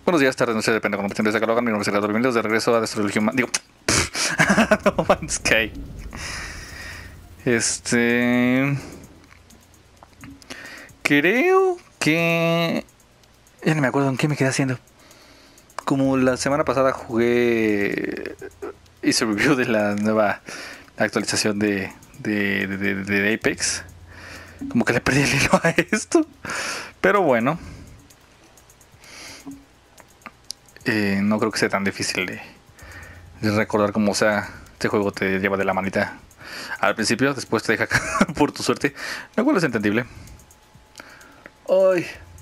Buenos días, tardes, noches, depende cuando me de Calogan. Mi nombre es Ricardo. Bienvenidos de regreso a Destroy Human. Digo, No Man's Sky. Creo que. Ya no me acuerdo en qué me quedé haciendo. Como la semana pasada jugué. Hice review de la nueva actualización de Apex. Como que le perdí el hilo a esto. Pero bueno. No creo que sea tan difícil de recordar como sea. Este juego te lleva de la manita al principio, después te deja por tu suerte, lo cual es entendible. Ay.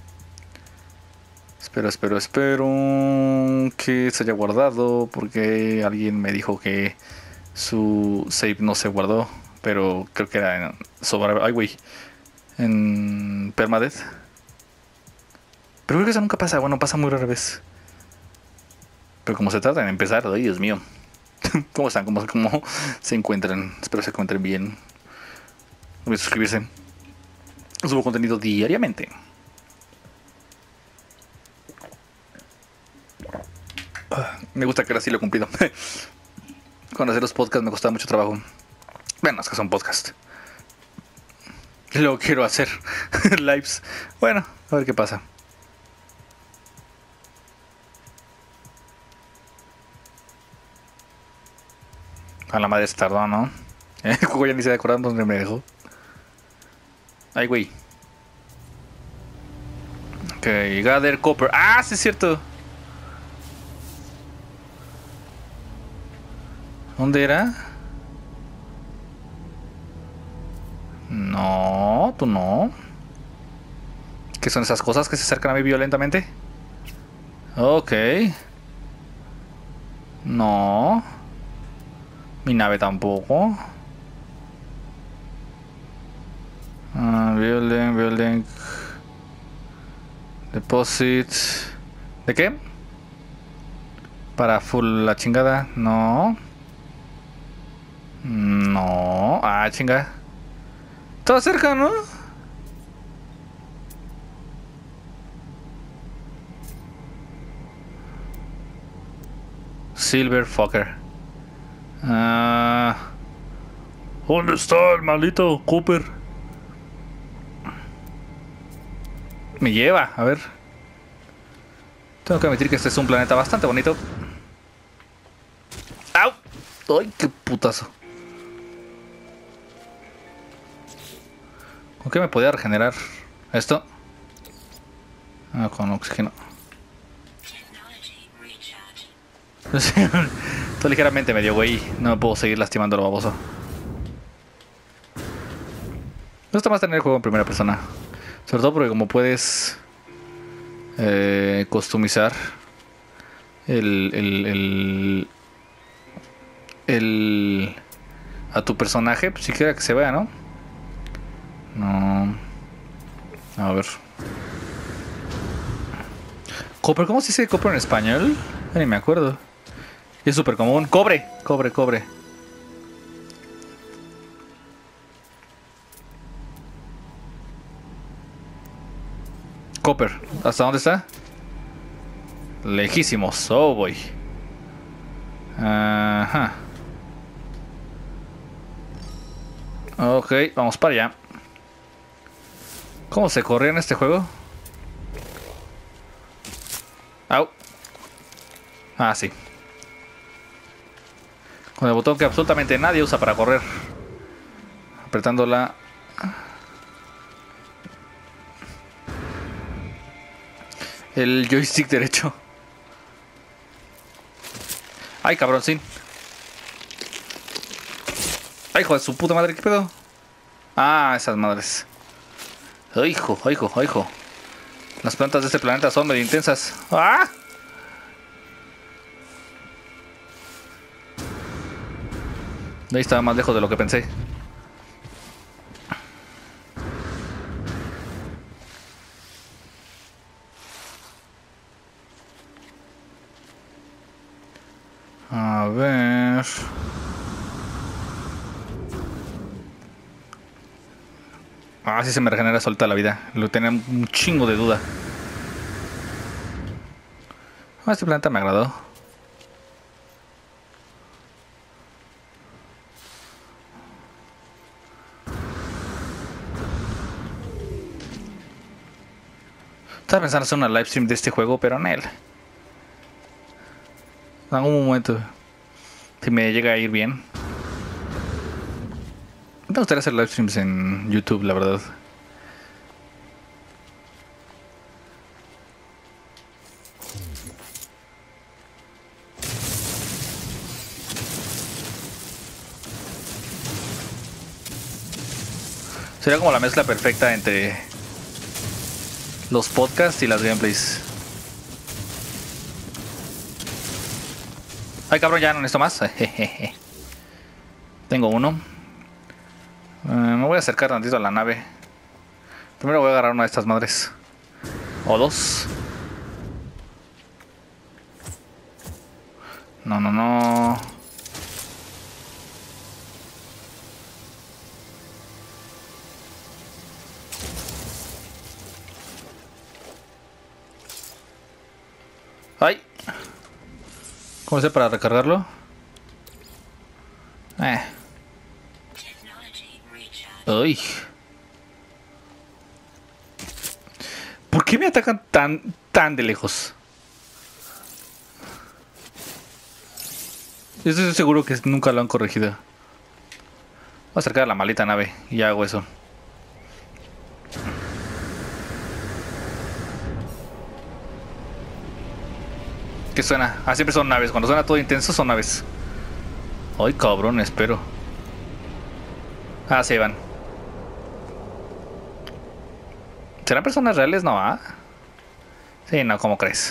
Espero que se haya guardado, porque alguien me dijo que su save no se guardó, pero creo que era en Permadeath. Pero creo que eso nunca pasa, bueno, pasa muy rara vez. Pero como se trata de empezar, ay, Dios mío. ¿Cómo están? ¿Cómo se encuentran? Espero se encuentren bien. No olviden suscribirse. Subo contenido diariamente. Me gusta que ahora sí lo he cumplido. Con hacer los podcasts me costaba mucho trabajo. Bueno, es que son podcasts. Lo quiero hacer. Lives. Bueno, a ver qué pasa. A la madre se tardó, ¿no? El juego ya ni se acordaba dónde me dejó. Ay, güey. Ok, Gather Copper. Ah, sí es cierto. ¿Dónde era? No, tú no. ¿Qué son esas cosas que se acercan a mí violentamente? Ok. No. Mi nave tampoco. Building. Deposit. ¿De qué? Para full la chingada. No. No. Ah, chinga. Todo cerca, ¿no? Silver fucker. ¿Dónde está el maldito Cooper? Me lleva, a ver. Tengo que admitir que este es un planeta bastante bonito. ¡Au! ¡Ay, qué putazo! ¿Con qué me podía regenerar esto? Ah, con oxígeno. Esto ligeramente medio güey. No me puedo seguir lastimando lo baboso. No está más tener el juego en primera persona. Sobre todo porque como puedes customizar a tu personaje, pues siquiera que se vea, ¿no? No. A ver. Copper, ¿cómo se dice copper en español? Ya ni me acuerdo. Es súper común. Cobre. Copper. ¿Hasta dónde está? Lejísimos. Oh, boy. Ajá. Ok, vamos para allá. ¿Cómo se corría en este juego? Au. Ah, sí. Con el botón que absolutamente nadie usa para correr. Apretándola. El joystick derecho. Ay, cabrón, sí. Ay, hijo de su puta madre, ¿qué pedo? Ah, esas madres. Ay, hijo. Las plantas de este planeta son medio intensas. ¡Ah! Ahí estaba más lejos de lo que pensé. A ver. Ah, sí se me regenera solta la vida. Lo tenía un chingo de duda. Este planeta me agradó. Estaba pensando hacer una live stream de este juego, pero en él. En algún momento, si me llega a ir bien. Me gustaría hacer live streams en YouTube, la verdad. Sería como la mezcla perfecta entre los podcasts y las gameplays. Ay, cabrón, ya no necesito más. Tengo uno. Me voy a acercar tantito a la nave. Primero voy a agarrar una de estas madres. O dos. No, no, no. Ay. ¿Cómo sé para recargarlo? Ay. ¿Por qué me atacan tan de lejos? Yo estoy seguro que nunca lo han corregido. Voy a acercar a la maldita nave y ya hago eso. ¿Qué suena? Ah, siempre son naves. Cuando suena todo intenso son naves. Ay, cabrón, espero. Ah, se van. ¿Serán personas reales? No, ¿ah? Sí, no, ¿cómo crees?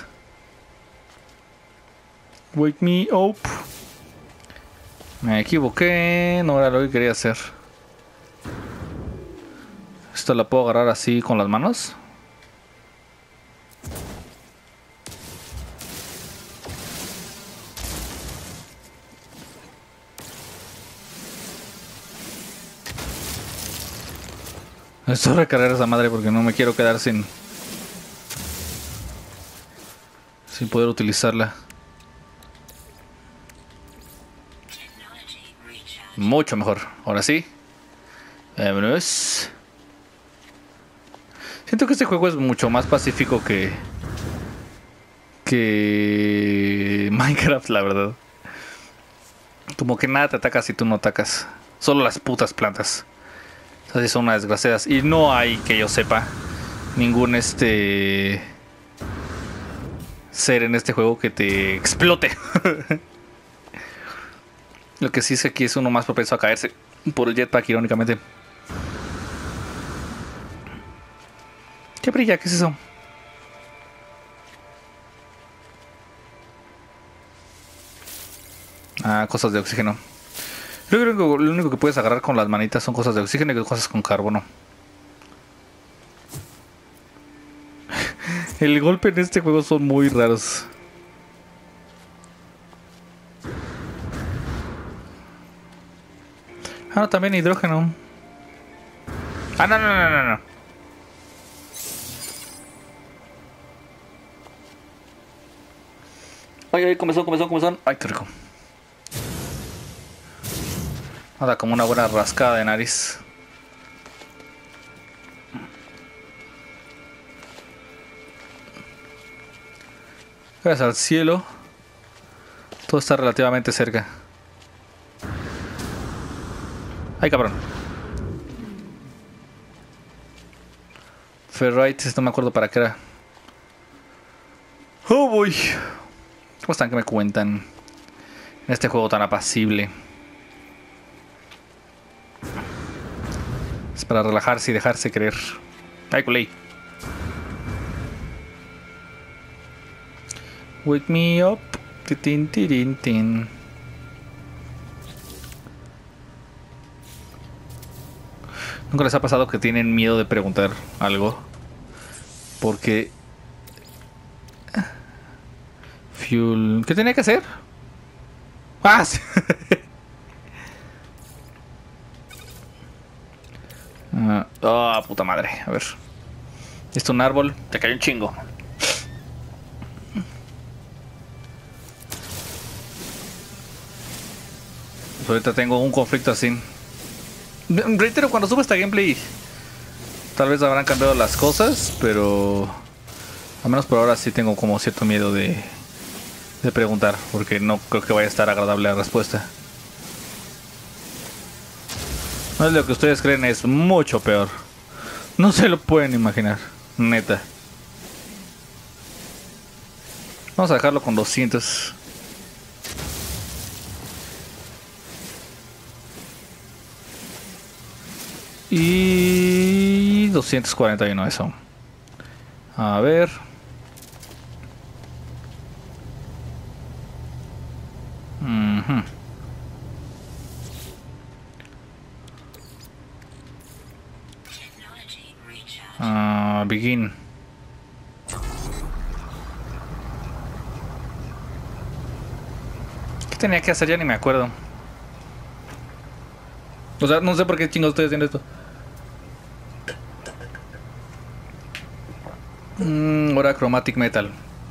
Wake me up. Me equivoqué. No era lo que quería hacer. ¿Esto la puedo agarrar así con las manos? Necesito recargar esa madre porque no me quiero quedar sin poder utilizarla. Mucho mejor. Ahora sí. Vámonos. Siento que este juego es mucho más pacífico que Minecraft, la verdad. Como que nada te ataca si tú no atacas. Solo las putas plantas. Así son unas desgraciadas. Y no hay, que yo sepa, ningún ser en este juego que te explote. Lo que sí es que aquí es uno más propenso a caerse por el jetpack, irónicamente. ¿Qué brilla? ¿Qué es eso? Ah, cosas de oxígeno. Yo creo que lo único que puedes agarrar con las manitas son cosas de oxígeno y cosas con carbono. El golpe en este juego son muy raros. Ah, no, también hidrógeno. Ah, no, no, no, no, no. Ay, ay, comezón. Ay, qué rico. Nada, como una buena rascada de nariz. Gracias al cielo, todo está relativamente cerca. Ay, cabrón. Ferrites, no me acuerdo para qué era. Oh, boy. ¿Cómo están? ¿Qué me cuentan? En este juego tan apacible. Es para relajarse y dejarse querer. Ay, culé. Wake me up. Tin, tin, tin. ¿Nunca les ha pasado que tienen miedo de preguntar algo? Porque... Fuel... ¿Qué tenía que hacer? ¡Ah! Sí. Oh, puta madre. A ver. Esto es un árbol. Te cayó un chingo. Pues ahorita tengo un conflicto así. Reitero, cuando suba esta gameplay tal vez habrán cambiado las cosas, pero al menos por ahora sí tengo como cierto miedo de preguntar, porque no creo que vaya a estar agradable la respuesta. No es lo que ustedes creen, es mucho peor. No se lo pueden imaginar, neta. Vamos a dejarlo con 200. Y 241 eso. A ver. Begin. ¿Qué tenía que hacer? Ya ni me acuerdo. O sea, no sé por qué chingados estoy haciendo esto. Ahora Chromatic Metal.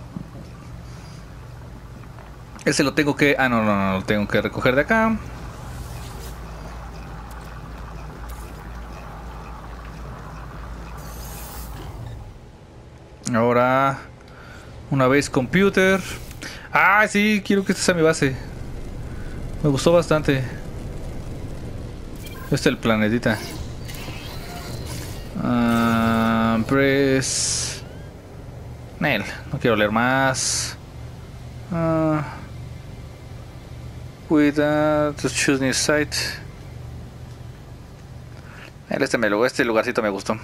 Ese lo tengo que... Ah, no, lo tengo que recoger de acá. Ahora... Una base computer. Ah, sí, quiero que esta sea mi base. Me gustó bastante. Este es el planetita. Press... Nel, no quiero leer más. With to choose new site. Este lugarcito me gustó.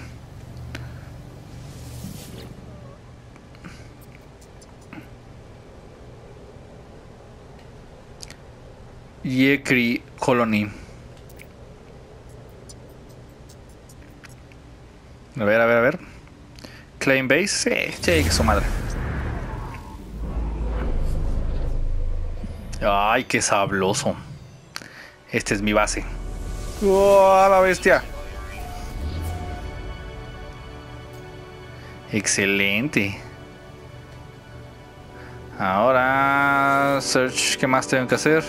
Yekri Colony. A ver. Claim base. Sí, que su madre. Ay, qué sabloso. Este es mi base. ¡Oh, la bestia! Excelente. Ahora... Search. ¿Qué más tengo que hacer?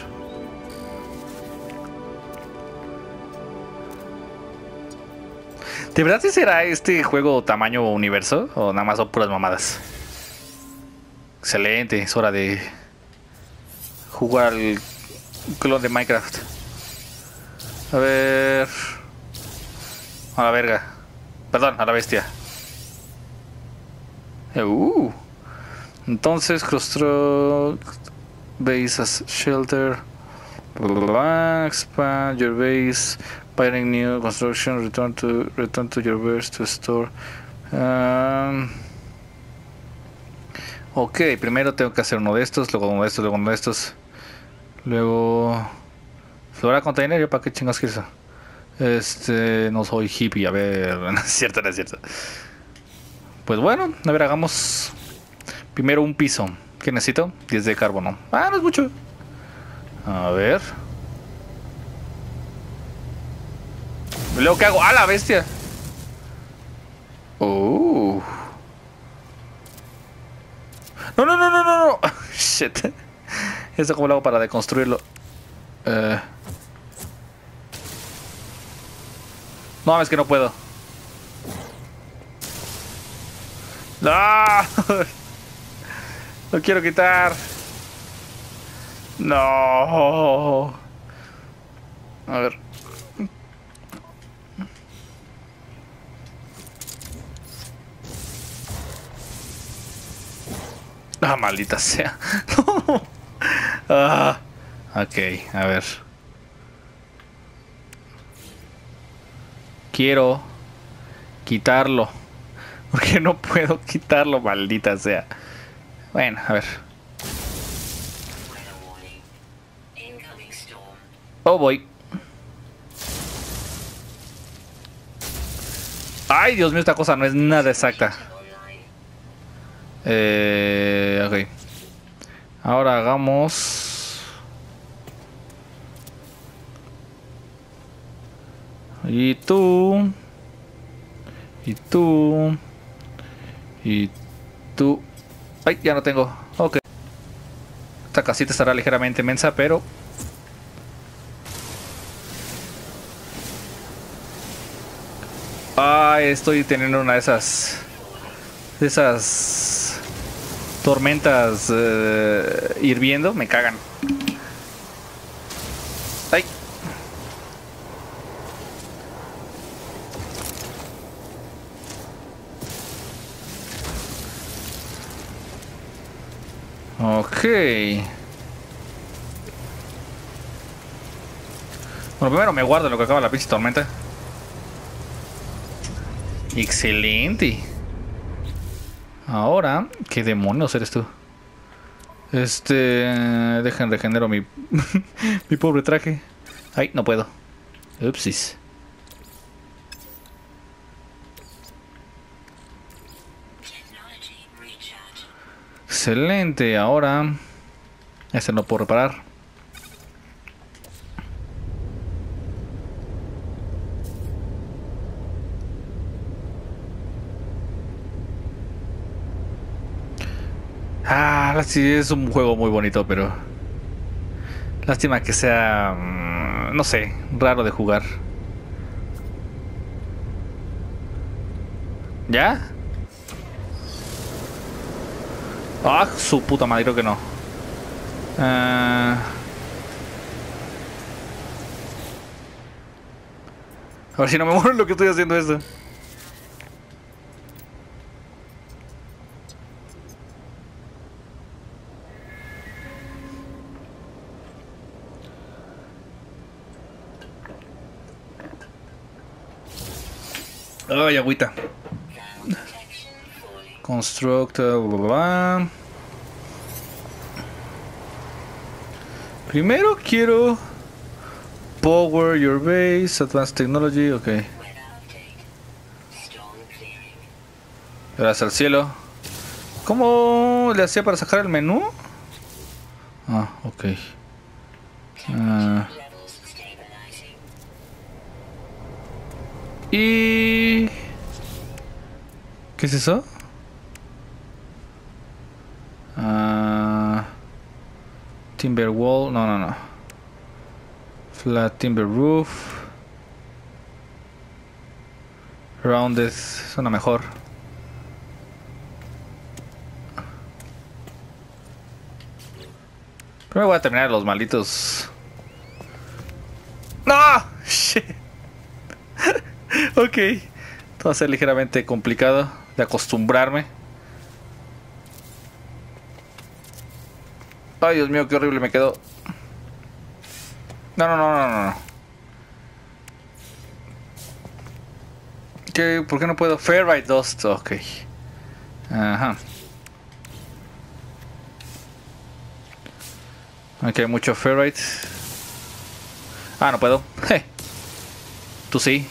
¿De verdad sí será este juego tamaño universo? ¿O nada más son puras mamadas? Excelente. Es hora de jugar al clon de Minecraft. A ver... A la verga. Perdón, a la bestia. Entonces, construct base as shelter. Expand your base. Buying new construction. Return to your base to store. Ok, primero tengo que hacer uno de estos, luego uno de estos, luego uno de estos. Luego... Flora container, ¿yo para qué chingas quiero eso? No soy hippie, a ver... No es cierto. Pues bueno, a ver, hagamos... Primero un piso. ¿Qué necesito? 10 de carbono. Ah, no es mucho. A ver... ¿Luego qué hago? ¡Ah, la bestia! No. Shit. ¿Esto cómo lo hago para deconstruirlo? No, es que no puedo. ¡No! Lo quiero quitar. No. A ver. Ah, maldita sea. Ok, a ver. Quiero quitarlo. Porque no puedo quitarlo, maldita sea. Bueno, a ver. Oh, voy. Ay, Dios mío, esta cosa no es nada exacta. Ok. Ahora hagamos... Y tú... Y tú... Y tú... Ay, ya no tengo. Ok. Esta casita estará ligeramente mensa, pero... Ay, estoy teniendo una de esas... De esas... Tormentas hirviendo. Me cagan. Ay. Ok. Bueno, primero me guardo lo que acaba la pinche tormenta. Excelente. Ahora, ¿qué demonios eres tú? Dejen regenero mi... mi pobre traje. Ay, no puedo. Upsis. Excelente, ahora... Este no puedo reparar. Ah, sí, es un juego muy bonito, pero... Lástima que sea... no sé, raro de jugar. ¿Ya? Ah, su puta madre, creo que no. A ver si no me muero en lo que estoy haciendo esto. Ay, agüita. Construct, bla, bla, bla. Primero quiero power your base, advanced technology, ok. Gracias al cielo. ¿Cómo le hacía para sacar el menú? Ah, ok. Y... ¿qué es eso? Timber wall, no. Flat timber roof. Rounded, suena mejor. Primero voy a terminar los malditos. ¡No! Shit. Ok. Esto va a ser ligeramente complicado de acostumbrarme. Ay, Dios mío, qué horrible me quedó. No. ¿Qué? ¿Por qué no puedo? Ferrite Dust, ok. Ajá. Aquí hay mucho Ferrite. Ah, no puedo. Tú sí.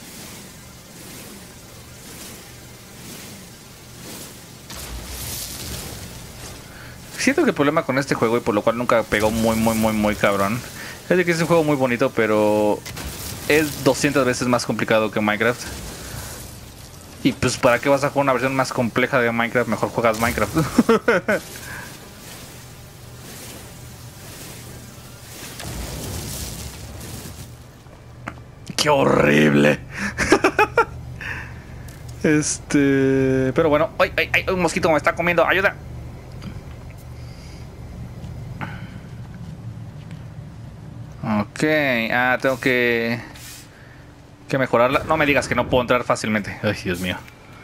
Siento que el problema con este juego, y por lo cual nunca pegó muy cabrón, es de que es un juego muy bonito, pero es 200 veces más complicado que Minecraft. Y pues, ¿para qué vas a jugar una versión más compleja de Minecraft? Mejor juegas Minecraft. ¡Qué horrible! Pero bueno. ¡Ay! Un mosquito me está comiendo. ¡Ayuda! Ok. Ah, tengo que mejorarla. No me digas que no puedo entrar fácilmente. Ay, Dios mío.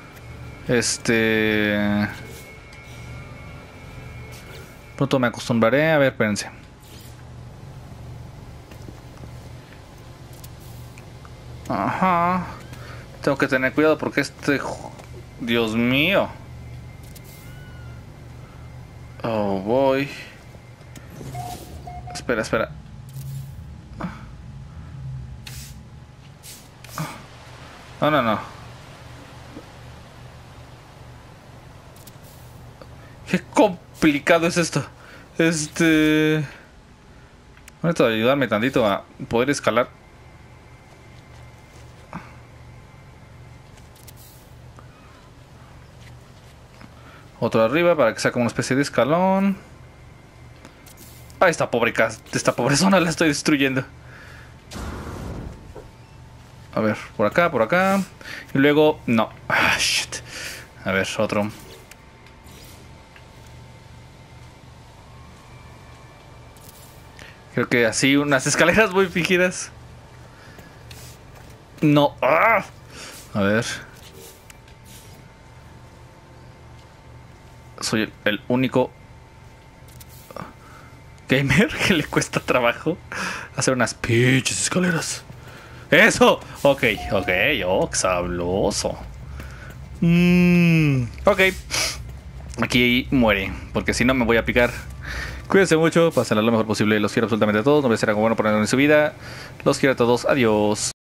Pronto me acostumbraré. A ver, espérense. Ajá. Tengo que tener cuidado porque Dios mío. Oh, voy. Espera. No. Qué complicado es esto. Esto de ayudarme tantito a poder escalar. Otro arriba para que sea como una especie de escalón. Ah, esta pobre zona la estoy destruyendo. A ver, por acá, por acá. Y luego, no. Ah, shit. A ver, otro. Creo que así, unas escaleras muy fingidas. No. ¡Ah! A ver. Soy el único gamer que le cuesta trabajo hacer unas pinches escaleras. ¡Eso! Ok, ok, oh, sabloso. Ok. Aquí muere, porque si no me voy a picar. Cuídense mucho, pásenla lo mejor posible. Los quiero absolutamente a todos. No voy a ser algo bueno por en su vida. Los quiero a todos. Adiós.